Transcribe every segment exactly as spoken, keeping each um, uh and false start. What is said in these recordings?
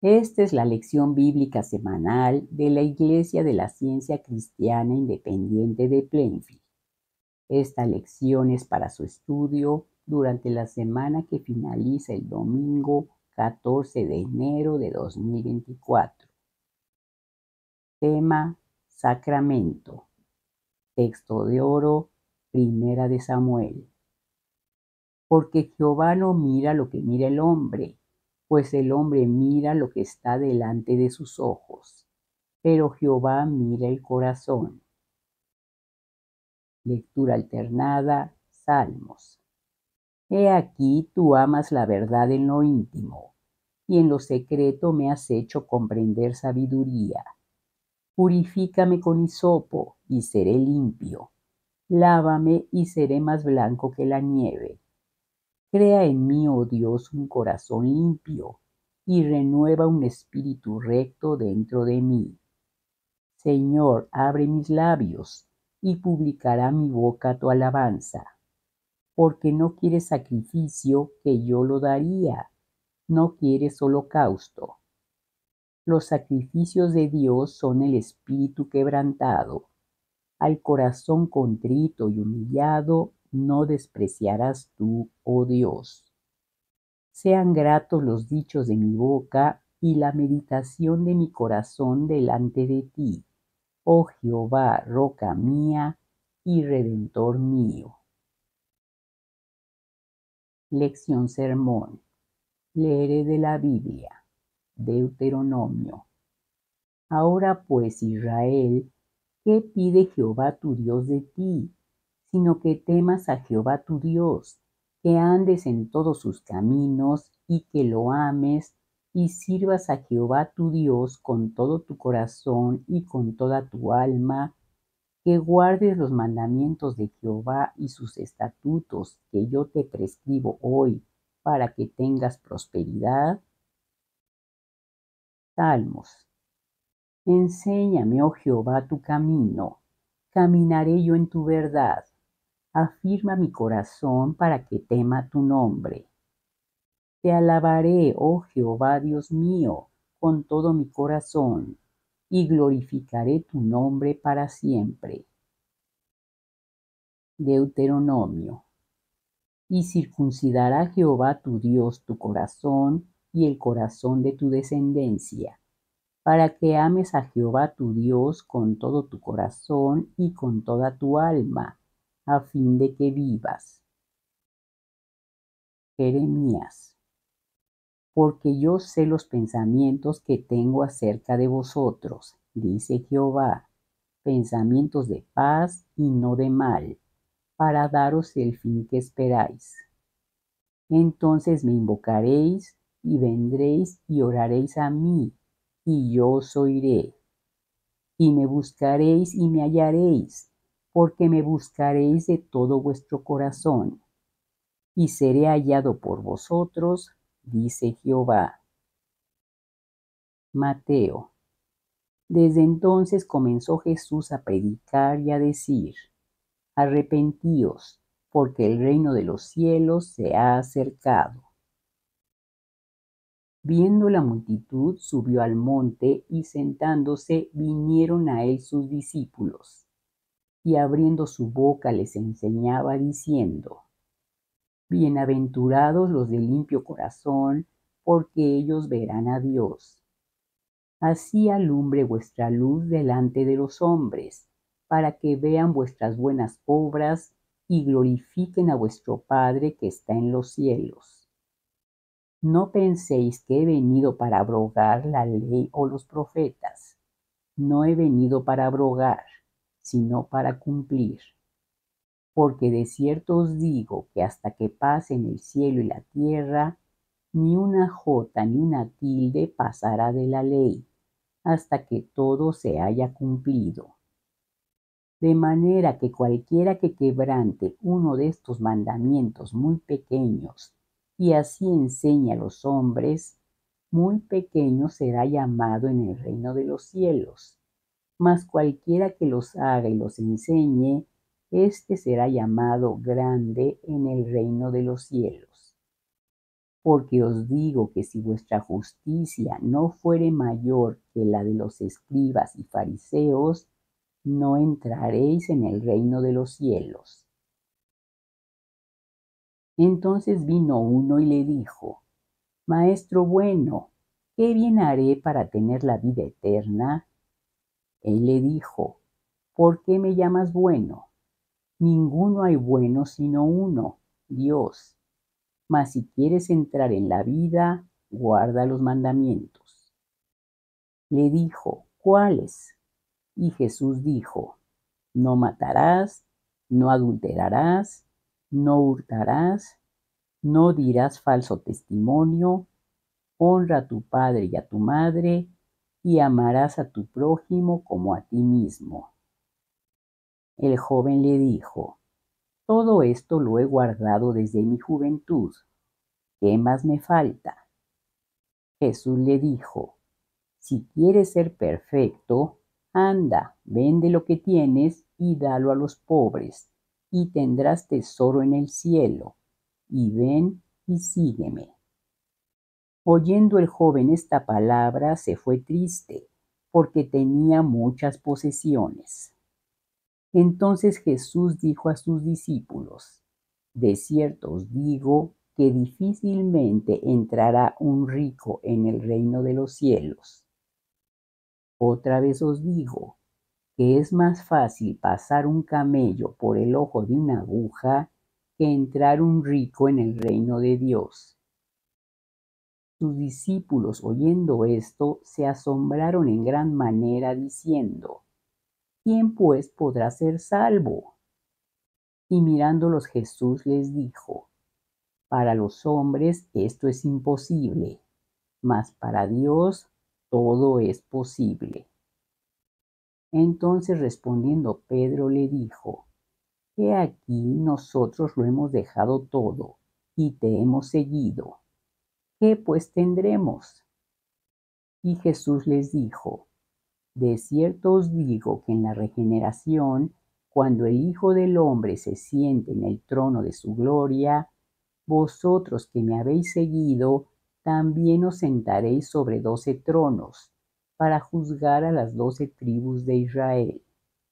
Esta es la lección bíblica semanal de la Iglesia de la Ciencia Cristiana Independiente de Plainfield. Esta lección es para su estudio durante la semana que finaliza el domingo catorce de enero de dos mil veinticuatro. Tema: Sacramento. Texto de oro, Primera de Samuel. Porque Jehová no mira lo que mira el hombre, pues el hombre mira lo que está delante de sus ojos, pero Jehová mira el corazón. Lectura alternada, Salmos. He aquí tú amas la verdad en lo íntimo, y en lo secreto me has hecho comprender sabiduría. Purifícame con hisopo, y seré limpio. Lávame, y seré más blanco que la nieve. Crea en mí, oh Dios, un corazón limpio, y renueva un espíritu recto dentro de mí. Señor, abre mis labios, y publicará mi boca tu alabanza. Porque no quieres sacrificio, que yo lo daría, no quieres holocausto. Los sacrificios de Dios son el espíritu quebrantado. Al corazón contrito y humillado no despreciarás tú, oh Dios. Sean gratos los dichos de mi boca y la meditación de mi corazón delante de ti, oh Jehová, roca mía y redentor mío. Lección sermón. Leeré de la Biblia. Deuteronomio. Ahora pues, Israel, ¿qué pide Jehová tu Dios de ti? Sino que temas a Jehová tu Dios, que andes en todos sus caminos y que lo ames, y sirvas a Jehová tu Dios con todo tu corazón y con toda tu alma, que guardes los mandamientos de Jehová y sus estatutos que yo te prescribo hoy, para que tengas prosperidad. Salmos. Enséñame, oh Jehová, tu camino, caminaré yo en tu verdad. Afirma mi corazón para que tema tu nombre. Te alabaré, oh Jehová Dios mío, con todo mi corazón, y glorificaré tu nombre para siempre. Deuteronomio. Y circuncidará Jehová tu Dios tu corazón y el corazón de tu descendencia, para que ames a Jehová tu Dios con todo tu corazón y con toda tu alma, a fin de que vivas. Jeremías. Porque yo sé los pensamientos que tengo acerca de vosotros, dice Jehová, pensamientos de paz y no de mal, para daros el fin que esperáis. Entonces me invocaréis, y vendréis y oraréis a mí, y yo os oiré. Y me buscaréis y me hallaréis, porque me buscaréis de todo vuestro corazón. Y seré hallado por vosotros, dice Jehová. Mateo. Desde entonces comenzó Jesús a predicar y a decir: Arrepentíos, porque el reino de los cielos se ha acercado. Viendo la multitud, subió al monte, y sentándose vinieron a él sus discípulos, y abriendo su boca les enseñaba diciendo: Bienaventurados los de limpio corazón, porque ellos verán a Dios. Así alumbre vuestra luz delante de los hombres, para que vean vuestras buenas obras y glorifiquen a vuestro Padre que está en los cielos. No penséis que he venido para abrogar la ley o los profetas. No he venido para abrogar, sino para cumplir. Porque de cierto os digo que hasta que pasen el cielo y la tierra, ni una jota ni una tilde pasará de la ley, hasta que todo se haya cumplido. De manera que cualquiera que quebrante uno de estos mandamientos muy pequeños, y así enseñe a los hombres, muy pequeño será llamado en el reino de los cielos. Mas cualquiera que los haga y los enseñe, éste será llamado grande en el reino de los cielos. Porque os digo que si vuestra justicia no fuere mayor que la de los escribas y fariseos, no entraréis en el reino de los cielos. Entonces vino uno y le dijo: Maestro bueno, ¿qué bien haré para tener la vida eterna? Él le dijo: ¿Por qué me llamas bueno? Ninguno hay bueno sino uno, Dios. Mas si quieres entrar en la vida, guarda los mandamientos. Le dijo: ¿Cuáles? Y Jesús dijo: No matarás, no adulterarás, no hurtarás, no dirás falso testimonio, honra a tu padre y a tu madre, y amarás a tu prójimo como a ti mismo. El joven le dijo: Todo esto lo he guardado desde mi juventud. ¿Qué más me falta? Jesús le dijo: Si quieres ser perfecto, anda, vende lo que tienes y dalo a los pobres, y tendrás tesoro en el cielo. Y ven y sígueme. Oyendo el joven esta palabra, se fue triste, porque tenía muchas posesiones. Entonces Jesús dijo a sus discípulos: De cierto os digo que difícilmente entrará un rico en el reino de los cielos. Otra vez os digo que es más fácil pasar un camello por el ojo de una aguja que entrar un rico en el reino de Dios. Sus discípulos, oyendo esto, se asombraron en gran manera, diciendo: ¿Quién pues podrá ser salvo? Y mirándolos Jesús les dijo: Para los hombres esto es imposible, mas para Dios todo es posible. Entonces respondiendo Pedro le dijo: He aquí nosotros lo hemos dejado todo, y te hemos seguido. ¿Qué pues tendremos? Y Jesús les dijo: De cierto os digo que en la regeneración, cuando el Hijo del Hombre se siente en el trono de su gloria, vosotros que me habéis seguido, también os sentaréis sobre doce tronos, para juzgar a las doce tribus de Israel.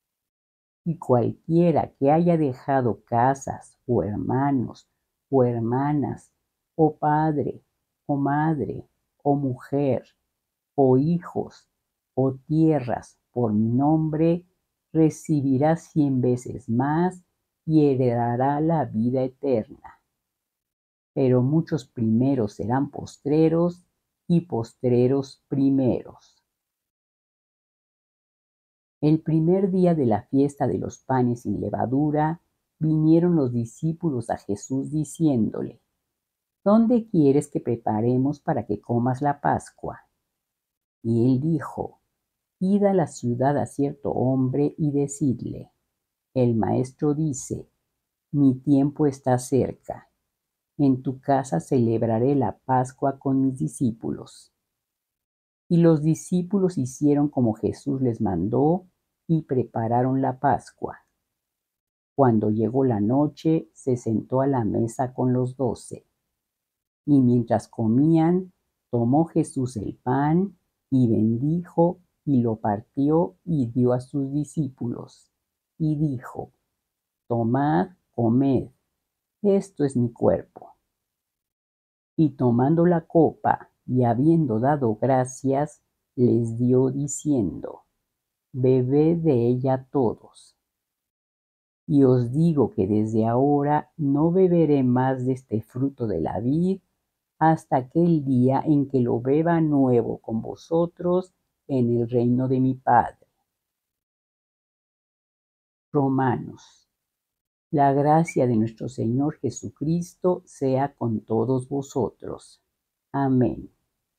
Y cualquiera que haya dejado casas, o hermanos, o hermanas, o padre, o madre, o mujer, o hijos, o tierras, por mi nombre, recibirá cien veces más y heredará la vida eterna. Pero muchos primeros serán postreros, y postreros primeros. El primer día de la fiesta de los panes sin levadura, vinieron los discípulos a Jesús diciéndole: ¿Dónde quieres que preparemos para que comas la Pascua? Y él dijo: Id a la ciudad a cierto hombre y decidle: El maestro dice, mi tiempo está cerca. En tu casa celebraré la Pascua con mis discípulos. Y los discípulos hicieron como Jesús les mandó y prepararon la Pascua. Cuando llegó la noche, se sentó a la mesa con los doce. Y mientras comían, tomó Jesús el pan y bendijo y lo partió y dio a sus discípulos. Y dijo: Tomad, comed, esto es mi cuerpo. Y tomando la copa y habiendo dado gracias, les dio diciendo: Bebed de ella todos. Y os digo que desde ahora no beberé más de este fruto de la vid hasta aquel día en que lo beba nuevo con vosotros en el reino de mi Padre. Romanos. La gracia de nuestro Señor Jesucristo sea con todos vosotros. Amén.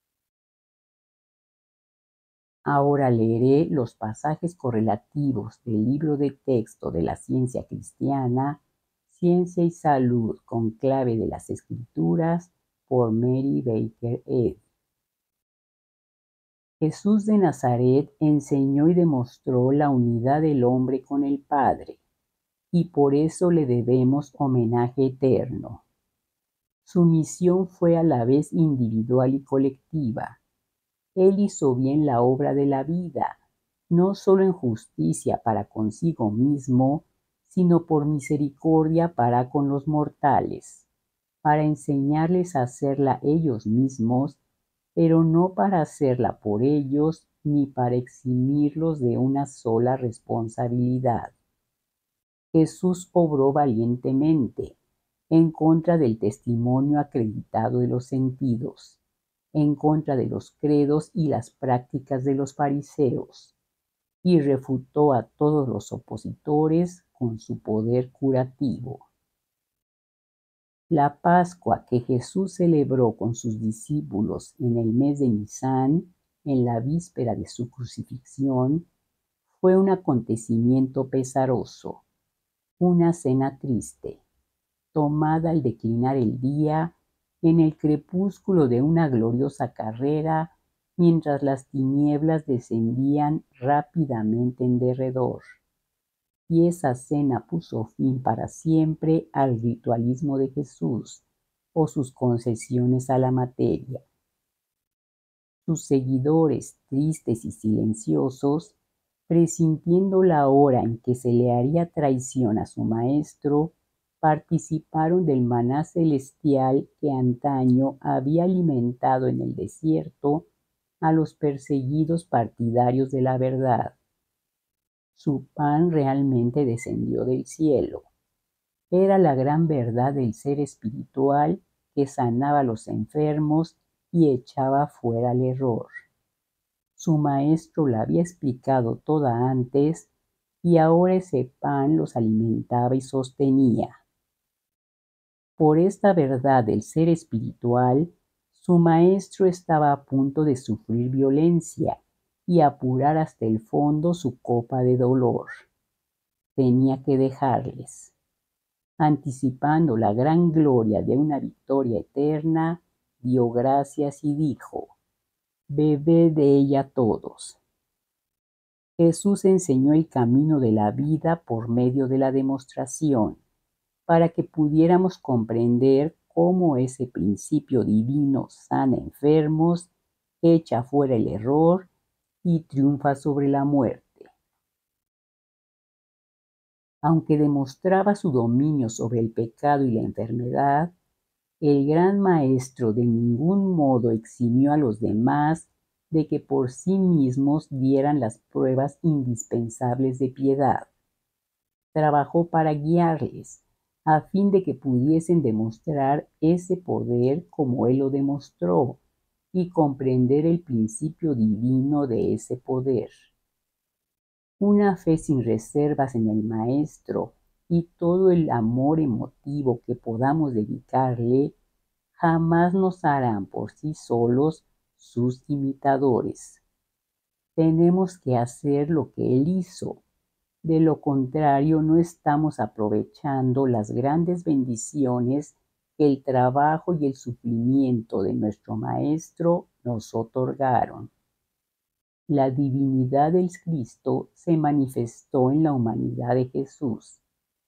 Ahora leeré los pasajes correlativos del libro de texto de la ciencia cristiana, Ciencia y Salud con clave de las Escrituras, por Mary Baker Eddy. Jesús de Nazaret enseñó y demostró la unidad del hombre con el Padre, y por eso le debemos homenaje eterno. Su misión fue a la vez individual y colectiva. Él hizo bien la obra de la vida, no solo en justicia para consigo mismo, sino por misericordia para con los mortales, para enseñarles a hacerla ellos mismos, pero no para hacerla por ellos ni para eximirlos de una sola responsabilidad. Jesús obró valientemente, en contra del testimonio acreditado de los sentidos, en contra de los credos y las prácticas de los fariseos, y refutó a todos los opositores con su poder curativo. La Pascua que Jesús celebró con sus discípulos en el mes de Nisán, en la víspera de su crucifixión, fue un acontecimiento pesaroso, una cena triste, tomada al declinar el día, en el crepúsculo de una gloriosa carrera, mientras las tinieblas descendían rápidamente en derredor. Y esa cena puso fin para siempre al ritualismo de Jesús o sus concesiones a la materia. Sus seguidores, tristes y silenciosos, presintiendo la hora en que se le haría traición a su maestro, participaron del maná celestial que antaño había alimentado en el desierto a los perseguidos partidarios de la verdad. Su pan realmente descendió del cielo. Era la gran verdad del ser espiritual que sanaba a los enfermos y echaba fuera el error. Su maestro la había explicado toda antes y ahora ese pan los alimentaba y sostenía. Por esta verdad del ser espiritual, su maestro estaba a punto de sufrir violencia y apurar hasta el fondo su copa de dolor. Tenía que dejarles. Anticipando la gran gloria de una victoria eterna, dio gracias y dijo: «Bebed de ella todos». Jesús enseñó el camino de la vida por medio de la demostración, para que pudiéramos comprender cómo ese principio divino sana enfermos, echa fuera el error y triunfa sobre la muerte. Aunque demostraba su dominio sobre el pecado y la enfermedad, el gran maestro de ningún modo eximió a los demás de que por sí mismos dieran las pruebas indispensables de piedad. Trabajó para guiarles, a fin de que pudiesen demostrar ese poder como él lo demostró, y comprender el principio divino de ese poder. Una fe sin reservas en el Maestro y todo el amor emotivo que podamos dedicarle, jamás nos harán por sí solos sus imitadores. Tenemos que hacer lo que Él hizo. De lo contrario, no estamos aprovechando las grandes bendiciones que el trabajo y el sufrimiento de nuestro Maestro nos otorgaron. La divinidad del Cristo se manifestó en la humanidad de Jesús.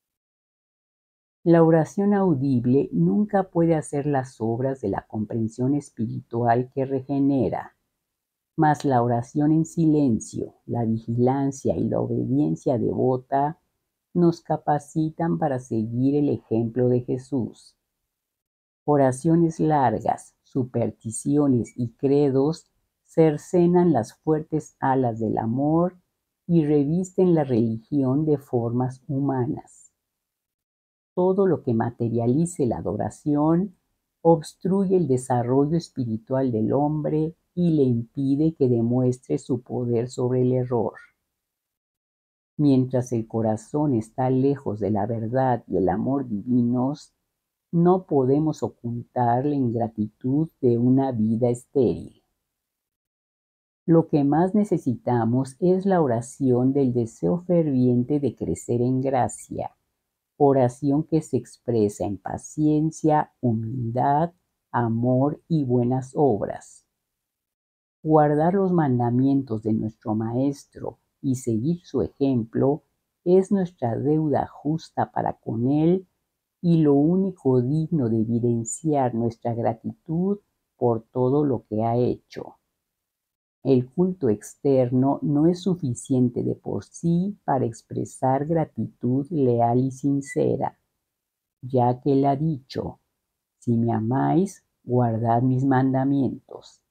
La oración audible nunca puede hacer las obras de la comprensión espiritual que regenera, mas la oración en silencio, la vigilancia y la obediencia devota nos capacitan para seguir el ejemplo de Jesús. Oraciones largas, supersticiones y credos cercenan las fuertes alas del amor y revisten la religión de formas humanas. Todo lo que materialice la adoración obstruye el desarrollo espiritual del hombre y le impide que demuestre su poder sobre el error. Mientras el corazón está lejos de la verdad y el amor divinos, no podemos ocultar la ingratitud de una vida estéril. Lo que más necesitamos es la oración del deseo ferviente de crecer en gracia, oración que se expresa en paciencia, humildad, amor y buenas obras. Guardar los mandamientos de nuestro Maestro y seguir su ejemplo es nuestra deuda justa para con Él, y lo único digno de evidenciar nuestra gratitud por todo lo que ha hecho. El culto externo no es suficiente de por sí para expresar gratitud leal y sincera, ya que Él ha dicho: si me amáis, guardad mis mandamientos.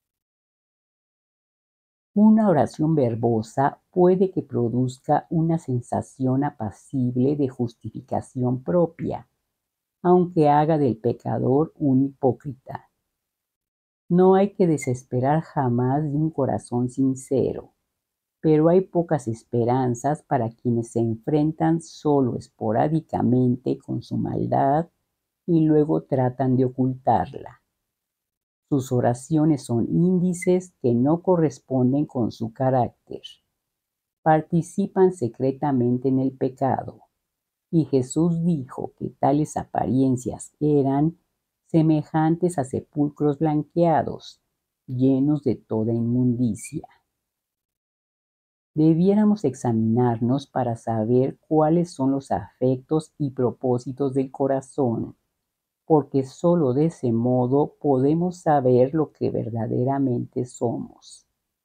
Una oración verbosa puede que produzca una sensación apacible de justificación propia, aunque haga del pecador un hipócrita. No hay que desesperar jamás de un corazón sincero, pero hay pocas esperanzas para quienes se enfrentan solo esporádicamente con su maldad y luego tratan de ocultarla. Sus oraciones son índices que no corresponden con su carácter. Participan secretamente en el pecado, y Jesús dijo que tales apariencias eran semejantes a sepulcros blanqueados, llenos de toda inmundicia. Debiéramos examinarnos para saber cuáles son los afectos y propósitos del corazón, porque sólo de ese modo podemos saber lo que verdaderamente somos.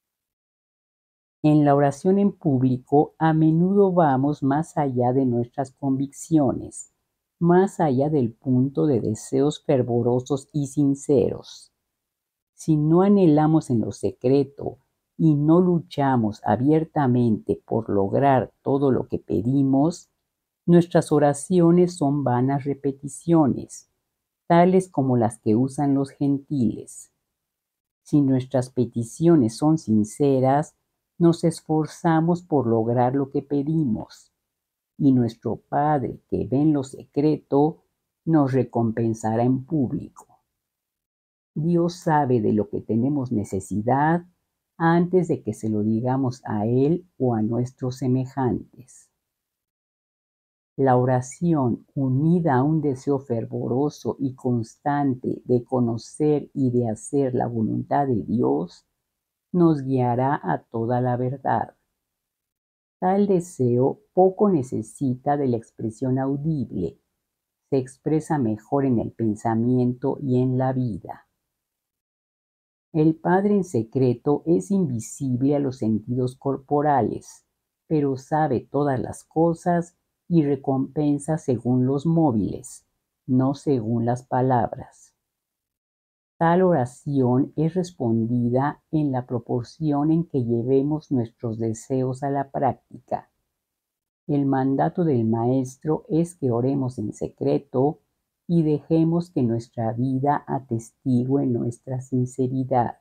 En la oración en público, a menudo vamos más allá de nuestras convicciones, más allá del punto de deseos fervorosos y sinceros. Si no anhelamos en lo secreto y no luchamos abiertamente por lograr todo lo que pedimos, nuestras oraciones son vanas repeticiones, tales como las que usan los gentiles. Si nuestras peticiones son sinceras, nos esforzamos por lograr lo que pedimos, y nuestro Padre, que ve en lo secreto, nos recompensará en público. Dios sabe de lo que tenemos necesidad antes de que se lo digamos a Él o a nuestros semejantes. La oración, unida a un deseo fervoroso y constante de conocer y de hacer la voluntad de Dios, nos guiará a toda la verdad. Tal deseo poco necesita de la expresión audible, se expresa mejor en el pensamiento y en la vida. El Padre en secreto es invisible a los sentidos corporales, pero sabe todas las cosas y recompensa según los móviles, no según las palabras. Tal oración es respondida en la proporción en que llevemos nuestros deseos a la práctica. El mandato del Maestro es que oremos en secreto y dejemos que nuestra vida atestigue nuestra sinceridad.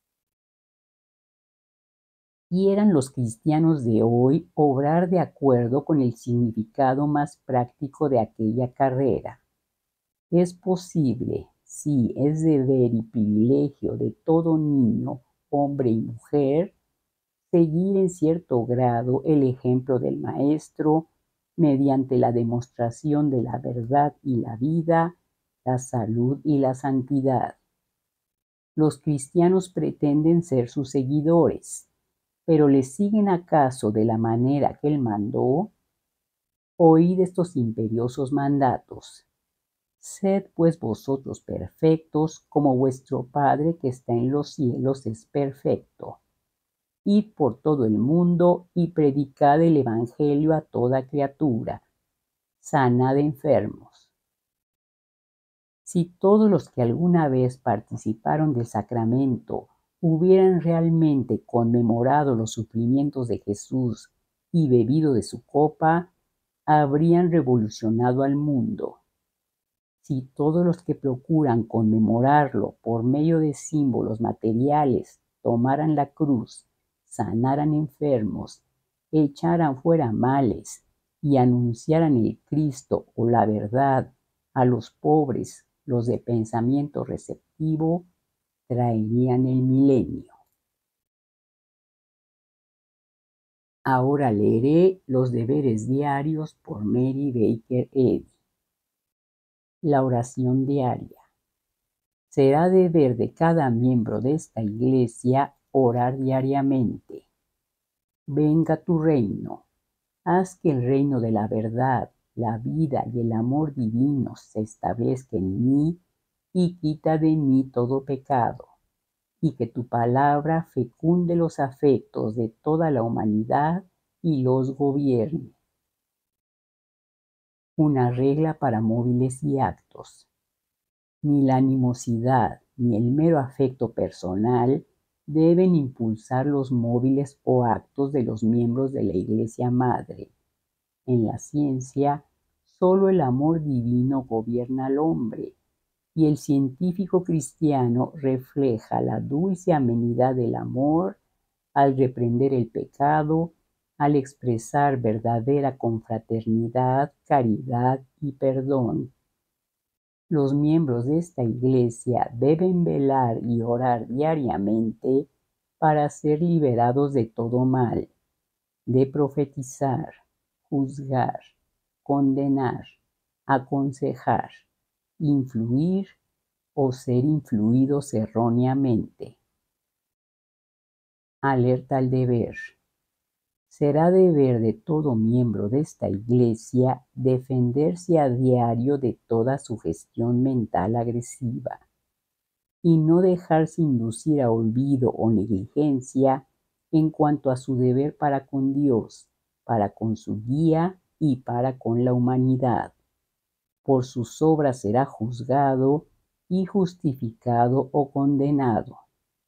Quieran los cristianos de hoy obrar de acuerdo con el significado más práctico de aquella carrera. Es posible, sí, es deber y privilegio de todo niño, hombre y mujer, seguir en cierto grado el ejemplo del Maestro mediante la demostración de la verdad y la vida, la salud y la santidad. Los cristianos pretenden ser sus seguidores, pero ¿les siguen acaso de la manera que Él mandó? Oíd estos imperiosos mandatos. Sed pues vosotros perfectos, como vuestro Padre que está en los cielos es perfecto. Id por todo el mundo y predicad el Evangelio a toda criatura. Sanad enfermos. Si todos los que alguna vez participaron del sacramento hubieran realmente conmemorado los sufrimientos de Jesús y bebido de su copa, habrían revolucionado al mundo. Si todos los que procuran conmemorarlo por medio de símbolos materiales tomaran la cruz, sanaran enfermos, echaran fuera males y anunciaran el Cristo o la verdad a los pobres, los de pensamiento receptivo, traerían el milenio. Ahora leeré los deberes diarios por Mary Baker Eddy. La oración diaria. Será deber de cada miembro de esta iglesia orar diariamente. Venga tu reino. Haz que el reino de la verdad, la vida y el amor divinos se establezca en mí y quita de mí todo pecado, y que tu palabra fecunde los afectos de toda la humanidad y los gobierne. Una regla para móviles y actos. Ni la animosidad ni el mero afecto personal deben impulsar los móviles o actos de los miembros de la Iglesia Madre. En la ciencia, solo el amor divino gobierna al hombre, y el científico cristiano refleja la dulce amenidad del amor al reprender el pecado, al expresar verdadera confraternidad, caridad y perdón. Los miembros de esta Iglesia deben velar y orar diariamente para ser liberados de todo mal, de profetizar, juzgar, condenar, aconsejar, influir o ser influidos erróneamente. Alerta al deber. Será deber de todo miembro de esta Iglesia defenderse a diario de toda sugestión mental agresiva y no dejarse inducir a olvido o negligencia en cuanto a su deber para con Dios, para con su guía y para con la humanidad. Por sus obras será juzgado y justificado o condenado.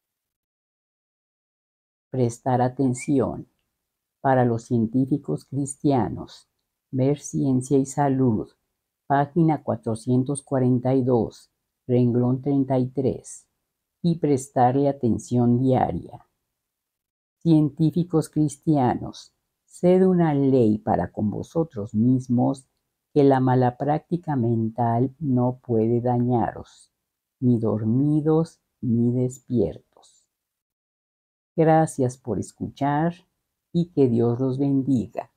Prestar atención. Para los científicos cristianos, ver Ciencia y Salud, página cuatrocientos cuarenta y dos, renglón treinta y tres, y prestarle atención diaria. Científicos cristianos, sed una ley para con vosotros mismos que la mala práctica mental no puede dañaros, ni dormidos ni despiertos. Gracias por escuchar y que Dios los bendiga.